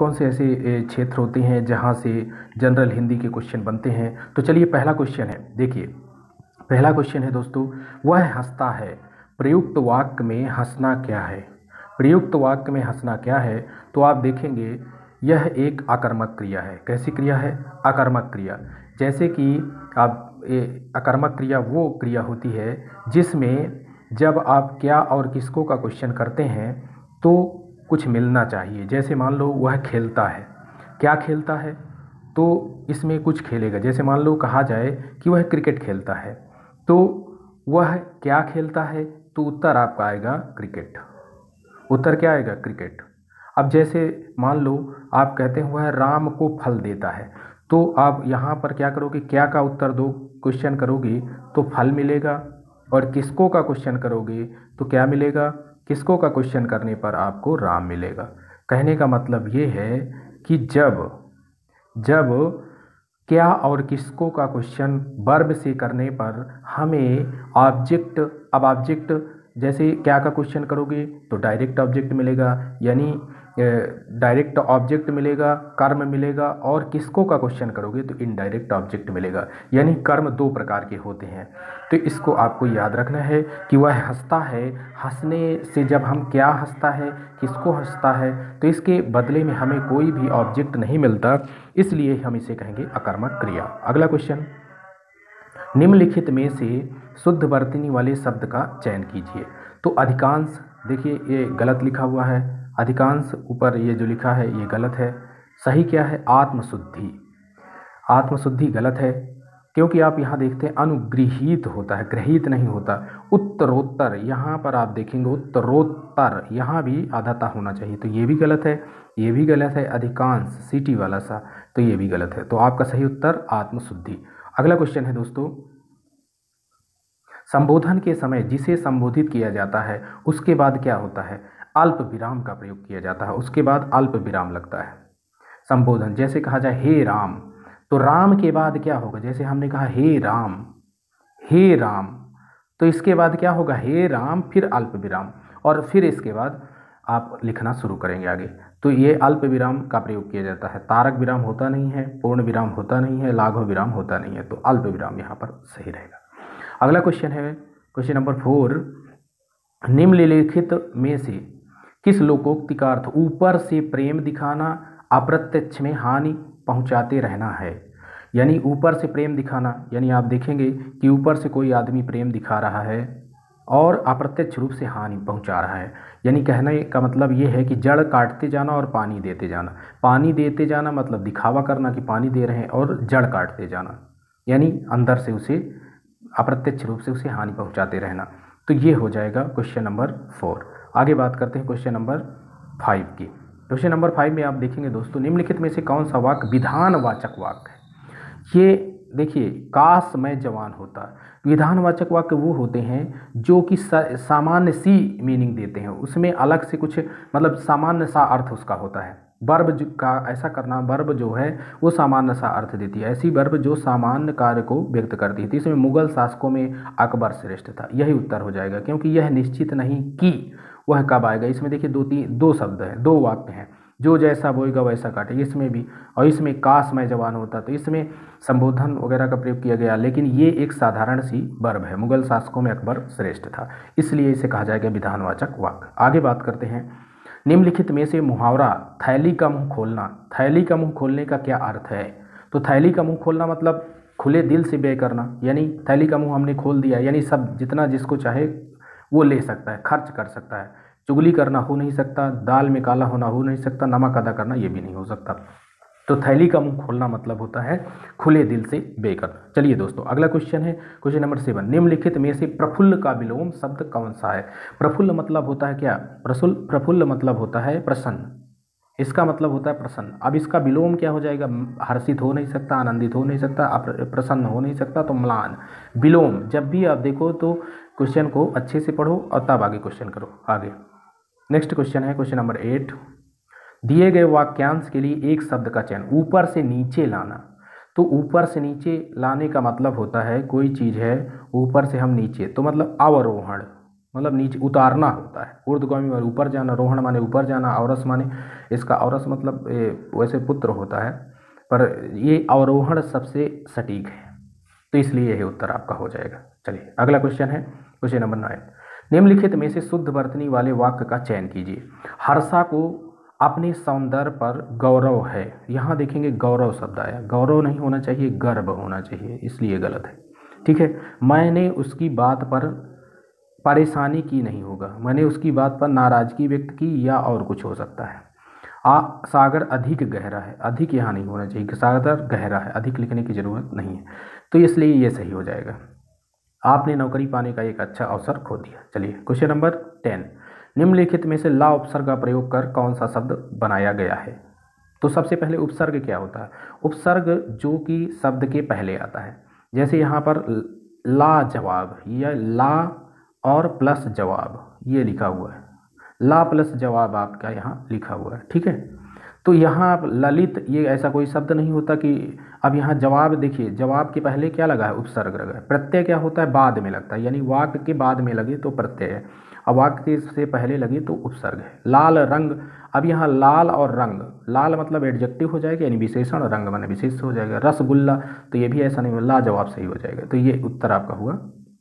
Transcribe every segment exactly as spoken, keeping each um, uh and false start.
कौन से ऐसे ए, क्षेत्र होते हैं जहाँ से जनरल हिंदी के क्वेश्चन बनते हैं। तो चलिए पहला क्वेश्चन है, देखिए पहला क्वेश्चन है दोस्तों, वह हंसता है, प्रयुक्त वाक्य में हंसना क्या है। प्रयुक्त वाक्य में हंसना क्या है, तो आप देखेंगे यह एक आकर्मक क्रिया है। कैसी क्रिया है? आकर्मक क्रिया। जैसे कि आप ए, आकर्मक क्रिया वो क्रिया होती है जिसमें जब आप क्या और किसको का क्वेश्चन करते हैं तो कुछ मिलना चाहिए। जैसे मान लो वह खेलता है, क्या खेलता है, तो इसमें कुछ खेलेगा। जैसे मान लो कहा जाए कि वह क्रिकेट खेलता है, तो वह क्या खेलता है, तो उत्तर आपका आएगा क्रिकेट। उत्तर क्या आएगा? क्रिकेट। अब जैसे मान लो आप कहते हैं वह राम को फल देता है, तो आप यहाँ पर क्या करोगे? क्या का उत्तर दो क्वेश्चन करोगे तो फल मिलेगा, और किसको का क्वेश्चन करोगे तो क्या मिलेगा? किसको का क्वेश्चन करने पर आपको राम मिलेगा। कहने का मतलब ये है कि जब जब क्या और किसको का क्वेश्चन वर्ब से करने पर हमें ऑब्जेक्ट, अब ऑब्जेक्ट जैसे क्या का क्वेश्चन करोगे तो डायरेक्ट ऑब्जेक्ट मिलेगा, यानी डायरेक्ट ऑब्जेक्ट मिलेगा, कर्म मिलेगा, और किसको का क्वेश्चन करोगे तो इनडायरेक्ट ऑब्जेक्ट मिलेगा। यानी कर्म दो प्रकार के होते हैं। तो इसको आपको याद रखना है कि वह हंसता है, हंसने से जब हम क्या हंसता है, किसको हंसता है, तो इसके बदले में हमें कोई भी ऑब्जेक्ट नहीं मिलता, इसलिए हम इसे कहेंगे अकर्मक क्रिया। अगला क्वेश्चन, निम्नलिखित में से शुद्ध वर्तनी वाले शब्द का चयन कीजिए। तो अधिकांश, देखिए ये गलत लिखा हुआ है, अधिकांश ऊपर ये जो लिखा है ये गलत है। सही क्या है? आत्मशुद्धि। आत्मशुद्धि गलत है, क्योंकि आप यहाँ देखते हैं अनुगृहीत होता है, ग्रहित नहीं होता। उत्तरोत्तर, यहाँ पर आप देखेंगे उत्तरोत्तर, यहाँ भी आधाता होना चाहिए, तो ये भी गलत है, ये भी गलत है। अधिकांश सिटी वाला सा, तो ये भी गलत है। तो आपका सही उत्तर आत्मशुद्धि। अगला क्वेश्चन है दोस्तों, संबोधन के समय जिसे संबोधित किया जाता है उसके बाद क्या होता है? अल्प विराम का प्रयोग किया जाता है, उसके बाद अल्प विराम लगता है। संबोधन जैसे कहा जाए हे राम, तो राम के बाद क्या होगा? जैसे हमने कहा हे राम, हे राम, तो इसके बाद क्या होगा? हे राम, फिर अल्प विराम, और फिर इसके बाद आप लिखना शुरू करेंगे आगे। तो ये अल्प विराम का प्रयोग किया जाता है। तारक विराम होता नहीं है, पूर्ण विराम होता नहीं है, लाघव विराम होता नहीं है, तो अल्प विराम यहाँ पर सही रहेगा। अगला क्वेश्चन है क्वेश्चन नंबर फोर, निम्नलिखित में से किस लोकोक्ति का अर्थ ऊपर से प्रेम दिखाना, अप्रत्यक्ष में हानि पहुंचाते रहना है। यानी ऊपर से प्रेम दिखाना, यानी आप देखेंगे कि ऊपर से कोई आदमी प्रेम दिखा रहा है और अप्रत्यक्ष रूप से हानि पहुंचा रहा है। यानी कहने का मतलब ये है कि जड़ काटते जाना और पानी देते जाना। पानी देते जाना मतलब दिखावा करना कि पानी दे रहे हैं, और जड़ काटते जाना यानी अंदर से उसे अप्रत्यक्ष रूप से उसे हानि पहुंचाते रहना। तो ये हो जाएगा क्वेश्चन नंबर फोर। आगे बात करते हैं क्वेश्चन नंबर फाइव की। क्वेश्चन नंबर फाइव में आप देखेंगे दोस्तों, निम्नलिखित में से कौन सा वाक्य विधानवाचक वाक्य है। ये देखिए, काश मैं जवान होता। विधानवाचक वाक्य वो होते हैं जो कि सामान्य सी मीनिंग देते हैं, उसमें अलग से कुछ मतलब सामान्य सा अर्थ उसका होता है। वर्ब का ऐसा करना, वर्ब जो है वो सामान्य सा अर्थ देती है, ऐसी वर्ब जो सामान्य कार्य को व्यक्त करती है। तो इसमें मुगल शासकों में अकबर श्रेष्ठ था, यही उत्तर हो जाएगा, क्योंकि यह निश्चित नहीं कि वह कब आएगा। इसमें देखिए दो तीन दो शब्द हैं, दो वाक्य हैं, जो जैसा बोएगा वैसा काटे, इसमें भी, और इसमें काश मैं जवान होता, तो इसमें संबोधन वगैरह का प्रयोग किया गया, लेकिन ये एक साधारण सी वर्ब है। मुगल शासकों में अकबर श्रेष्ठ था, इसलिए इसे कहा जाएगा विधानवाचक वाक्य। आगे बात करते हैं, निम्नलिखित में से मुहावरा थैली का मुंह खोलना, थैली का मुंह खोलने का क्या अर्थ है। तो थैली का मुंह खोलना मतलब खुले दिल से व्यय करना, यानी थैली का मुंह हमने खोल दिया, यानी सब जितना जिसको चाहे वो ले सकता है, खर्च कर सकता है। चुगली करना हो नहीं सकता, दाल में काला होना हो नहीं सकता, नमक अदा करना ये भी नहीं हो सकता। तो थैली का मुंह खोलना मतलब होता है खुले दिल से व्यय करना। चलिए दोस्तों, अगला क्वेश्चन है क्वेश्चन नंबर सेवन, निम्नलिखित में से प्रफुल्ल का विलोम शब्द कौन सा है। प्रफुल्ल मतलब होता है क्या? प्रसुल प्रफुल्ल मतलब होता है प्रसन्न, इसका मतलब होता है प्रसन्न। अब इसका विलोम क्या हो जाएगा? हर्षित हो नहीं सकता, आनंदित हो नहीं सकता, प्रसन्न हो नहीं सकता, तो म्लान। विलोम जब भी आप देखो तो क्वेश्चन को अच्छे से पढ़ो और तब आगे क्वेश्चन करो। आगे नेक्स्ट क्वेश्चन है क्वेश्चन नंबर एट, दिए गए वाक्यांश के लिए एक शब्द का चयन। ऊपर से नीचे लाना, तो ऊपर से नीचे लाने का मतलब होता है कोई चीज़ है ऊपर से हम नीचे, तो मतलब अवरोहण, मतलब नीचे उतारना होता है। ऊर्ध्वगामी माने ऊपर जाना, रोहण माने ऊपर जाना, औरस माने इसका औरस मतलब ए, वैसे पुत्र होता है, पर ये अवरोहण सबसे सटीक है, तो इसलिए यही उत्तर आपका हो जाएगा। चलिए अगला क्वेश्चन है क्वेश्चन नंबर नाइन। निम्नलिखित में से शुद्ध वर्तनी वाले वाक्य का चयन कीजिए। हर्षा को अपने सौंदर्य पर गौरव है। यहाँ देखेंगे गौरव शब्द आया, गौरव नहीं होना चाहिए, गर्व होना चाहिए, इसलिए गलत है। ठीक है, मैंने उसकी बात पर परेशानी की नहीं होगा, मैंने उसकी बात पर नाराजगी व्यक्त की, या और कुछ हो सकता है। आ सागर अधिक गहरा है, अधिक यहाँ नहीं होना चाहिए, सागर गहरा है, अधिक लिखने की जरूरत नहीं है, तो इसलिए ये सही हो जाएगा। आपने नौकरी पाने का एक अच्छा अवसर खो दिया। चलिए क्वेश्चन नंबर टेन। निम्नलिखित में से ला उपसर्ग का प्रयोग कर कौन सा शब्द बनाया गया है। तो सबसे पहले उपसर्ग क्या होता है? उपसर्ग जो कि शब्द के पहले आता है, जैसे यहाँ पर ला जवाब, या ला और प्लस जवाब ये लिखा हुआ है, ला प्लस जवाब आपका यहाँ लिखा हुआ है। ठीक है, तो यहाँ आप ललित, ये ऐसा कोई शब्द नहीं होता कि अब यहाँ जवाब देखिए, जवाब के पहले क्या लगा है? उपसर्ग लगा है। प्रत्यय क्या होता है? बाद में लगता है, यानी वाक्य के बाद में लगे तो प्रत्यय है, अब वाक्य से पहले लगे तो उपसर्ग है। लाल रंग, अब यहाँ लाल और रंग, लाल मतलब एडजेक्टिव हो जाएगा यानी विशेषण, रंग माने विशेष हो जाएगा। रसगुल्ला, तो ये भी ऐसा नहीं होगा, ला जवाब सही हो जाएगा, तो ये उत्तर आपका हुआ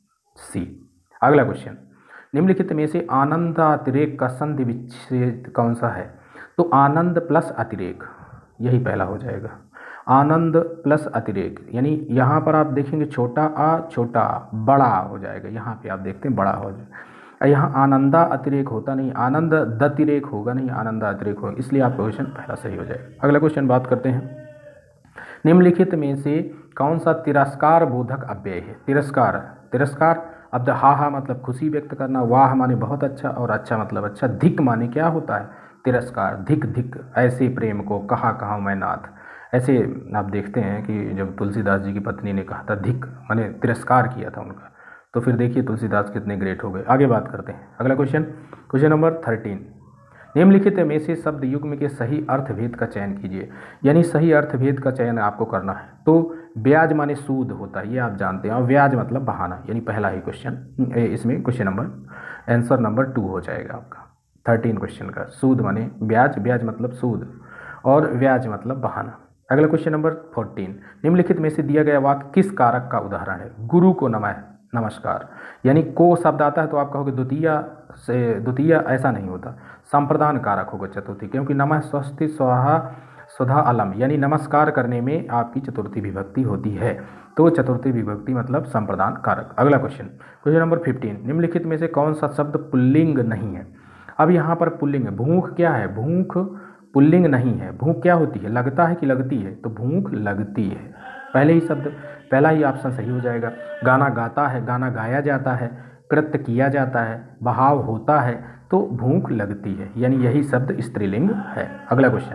सी। अगला क्वेश्चन। निम्नलिखित में से आनंदातिरेक का संधि विच्छेद कौन सा है? तो आनंद प्लस अतिरेक, यही पहला हो जाएगा। आनंद प्लस अतिरेक, यानी यहाँ पर आप देखेंगे छोटा आ छोटा बड़ा हो जाएगा, यहाँ पे आप देखते हैं बड़ा हो जाएगा। यहाँ आनंदा अतिरेक होता नहीं, आनंद दतिरेक होगा नहीं, आनंदा अतिरेक होगा, इसलिए आपका क्वेश्चन पहला सही हो जाएगा। अगला क्वेश्चन बात करते हैं। निम्नलिखित में से कौन सा तिरस्कार बोधक अव्यय है? तिरस्कार, तिरस्कार अब हा हा मतलब खुशी व्यक्त करना, वाह माने बहुत अच्छा, और अच्छा मतलब अच्छा। धिक माने क्या होता है? तिरस्कार। धिक धिक ऐसे प्रेम को कहा कहा मैं नाथ, ऐसे आप देखते हैं कि जब तुलसीदास जी की पत्नी ने कहा था धिक, माने तिरस्कार किया था उनका, तो फिर देखिए तुलसीदास कितने ग्रेट हो गए। आगे बात करते हैं, अगला क्वेश्चन, क्वेश्चन नंबर थर्टीन। निम्नलिखित में से शब्द युग्म के सही अर्थभेद का चयन कीजिए, यानी सही अर्थभेद का चयन आपको करना है। तो ब्याज माने सूद होता है, ये आप जानते हैं, और ब्याज मतलब बहाना, यानी पहला ही क्वेश्चन इसमें question number answer number two हो जाएगा आपका थर्टीन क्वेश्चन का। सूद माने ब्याज, ब्याज मतलब सूद, और ब्याज मतलब बहाना। अगला क्वेश्चन नंबर फोर्टीन। निम्नलिखित में से दिया गया वाक्य किस कारक का उदाहरण है? गुरु को नमः नमस्कार, यानी को शब्द आता है तो आप कहोगे द्वितीय से, द्वितीय ऐसा नहीं होता, संप्रदान कारक होगा चतुर्थी, क्योंकि नमः स्वस्ति स्वाहा सुधा अलम, यानी नमस्कार करने में आपकी चतुर्थी विभक्ति होती है, तो चतुर्थी विभक्ति मतलब संप्रदान कारक। अगला क्वेश्चन, क्वेश्चन नंबर फिफ्टीन। निम्नलिखित में से कौन सा शब्द पुल्लिंग नहीं है? अब यहाँ पर पुल्लिंग है, भूख क्या है? भूख पुल्लिंग नहीं है। भूख क्या होती है? लगता है कि लगती है? तो भूख लगती है, पहले ही शब्द, पहला ही ऑप्शन सही हो जाएगा। गाना गाता है, गाना गाया जाता है, कृत्य किया जाता है, बहाव होता है, तो भूख लगती है, यानी यही शब्द स्त्रीलिंग है। अगला क्वेश्चन,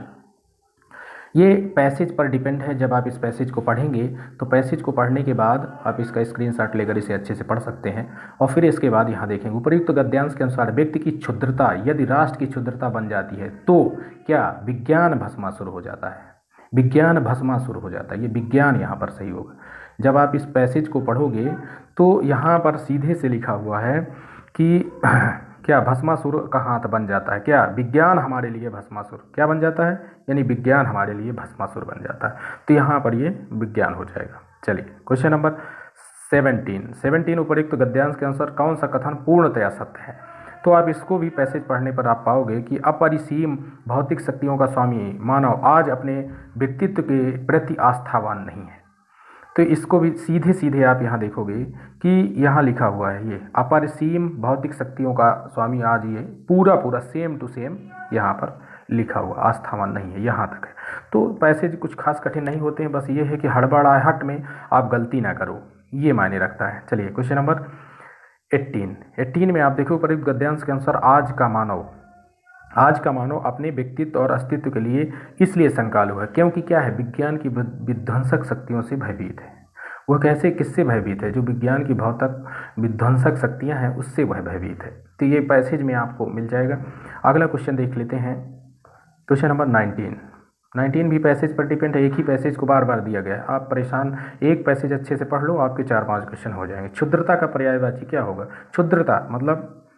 ये पैसेज पर डिपेंड है, जब आप इस पैसेज को पढ़ेंगे तो पैसेज को पढ़ने के बाद आप इसका स्क्रीनशॉट लेकर इसे अच्छे से पढ़ सकते हैं, और फिर इसके बाद यहाँ देखेंगे उपर्युक्त गद्यांश के अनुसार व्यक्ति की क्षुद्रता यदि राष्ट्र की क्षुद्रता बन जाती है तो क्या विज्ञान भस्मासुर हो जाता है? विज्ञान भस्मासुर हो जाता है, ये विज्ञान यहाँ पर सही होगा। जब आप इस पैसेज को पढ़ोगे तो यहाँ पर सीधे से लिखा हुआ है कि क्या भस्मासुर का हाथ बन जाता है, क्या विज्ञान हमारे लिए भस्मासुर क्या बन जाता है, यानी विज्ञान हमारे लिए भस्मासुर बन जाता है, तो यहाँ पर ये विज्ञान हो जाएगा। चलिए क्वेश्चन नंबर सेवनटीन। सेवनटीन उपर्युक्त गद्यांश के अनुसार कौन सा कथन पूर्णतया सत्य है? तो आप इसको भी पैसेज पढ़ने पर आप पाओगे कि अपरिसीम भौतिक शक्तियों का स्वामी मानव आज अपने व्यक्तित्व के प्रति आस्थावान नहीं है, तो इसको भी सीधे सीधे आप यहाँ देखोगे कि यहाँ लिखा हुआ है ये अपरिसीम भौतिक शक्तियों का स्वामी आज ये पूरा पूरा सेम टू सेम यहाँ पर लिखा हुआ, आस्थावान नहीं है, यहाँ तक है। तो पैसेज कुछ खास कठिन नहीं होते हैं, बस ये है कि हड़बड़ाहट में आप गलती ना करो, ये मायने रखता है। चलिए क्वेश्चन नंबर एट्टीन। एट्टीन में आप देखो उपर्युक्त गद्यांश के अनुसार आज का मानव, आज का मानव अपने व्यक्तित्व और अस्तित्व के लिए इसलिए संकालु है क्योंकि क्या है? विज्ञान की विध्वंसक शक्तियों से भयभीत है। वह कैसे, किससे भयभीत है? जो विज्ञान की भौतिक विध्वंसक शक्तियां हैं उससे वह भयभीत है, तो ये पैसेज में आपको मिल जाएगा। अगला क्वेश्चन देख लेते हैं, क्वेश्चन नंबर नाइनटीन। नाइनटीन भी पैसेज पर डिपेंड है, एक ही पैसेज को बार बार दिया गया है, आप परेशान, एक पैसेज अच्छे से पढ़ लो, आपके चार पाँच क्वेश्चन हो जाएंगे। क्षुद्रता का पर्यायवाची क्या होगा? क्षुद्रता मतलब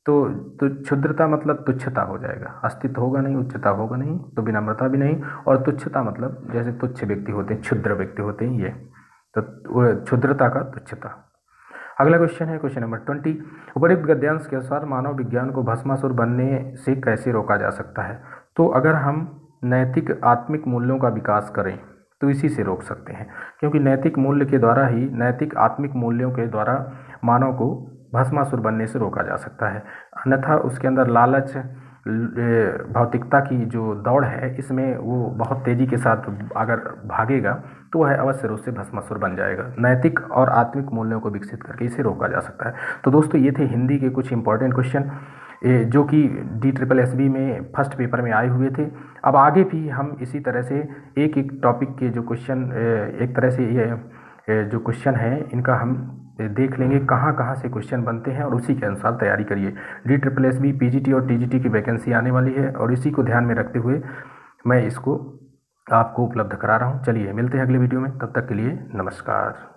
तो तो क्षुद्रता मतलब तुच्छता हो जाएगा, अस्तित्व होगा नहीं, उच्चता होगा नहीं, तो विनम्रता भी नहीं। और तुच्छता मतलब जैसे तुच्छ व्यक्ति होते हैं, क्षुद्र व्यक्ति होते हैं, ये तो वो क्षुद्रता का तुच्छता। अगला क्वेश्चन है क्वेश्चन नंबर ट्वेंटी। उपरोक्त गद्यांश के अनुसार मानव विज्ञान को भस्मासुर बनने से कैसे रोका जा सकता है? तो अगर हम नैतिक आत्मिक मूल्यों का विकास करें तो इसी से रोक सकते हैं, क्योंकि नैतिक मूल्य के द्वारा ही, नैतिक आत्मिक मूल्यों के द्वारा मानव को भस्मासुर बनने से रोका जा सकता है। अन्यथा उसके अंदर लालच, भौतिकता की जो दौड़ है, इसमें वो बहुत तेज़ी के साथ अगर भागेगा तो वह अवश्य रूप से भस्मासुर बन जाएगा। नैतिक और आत्मिक मूल्यों को विकसित करके इसे रोका जा सकता है। तो दोस्तों ये थे हिंदी के कुछ इंपॉर्टेंट क्वेश्चन जो कि डी ट्रिपल एस बी में फर्स्ट पेपर में आए हुए थे। अब आगे भी हम इसी तरह से एक एक टॉपिक के जो क्वेश्चन, एक तरह से ये जो क्वेश्चन है इनका हम देख लेंगे कहाँ कहाँ से क्वेश्चन बनते हैं, और उसी के अनुसार तैयारी करिए। D triple S B, P G T और टी जी टी की वैकेंसी आने वाली है, और इसी को ध्यान में रखते हुए मैं इसको आपको उपलब्ध करा रहा हूँ। चलिए मिलते हैं अगले वीडियो में, तब तक के लिए नमस्कार।